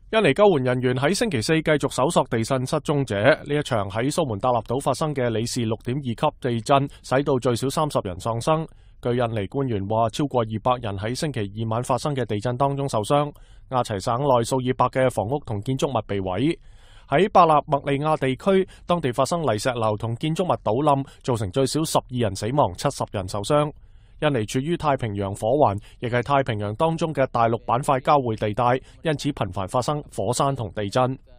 印尼救援人員喺星期四繼續搜索地震失蹤者。呢一場喺蘇門答臘島發生嘅里氏6.2級地震，使到最少30人喪生。據印尼官員話，超過200人喺星期二晚發生嘅地震當中受傷。亞齊省內數以百嘅房屋同建築物被毀。喺巴納麥利亞地區，當地發生泥石流同建築物倒冧，造成最少12人死亡，70人受傷。印尼處於太平洋火環，亦係太平洋當中嘅大陸板塊交匯地帶，因此頻繁發生火山同地震。